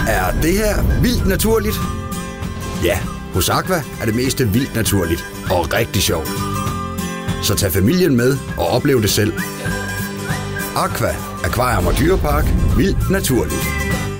Er det her vildt naturligt? Ja, hos Aqua er det meste vildt naturligt og rigtig sjovt. Så tag familien med og oplev det selv. Aqua, Akvarium og Dyrepark. Vildt naturligt.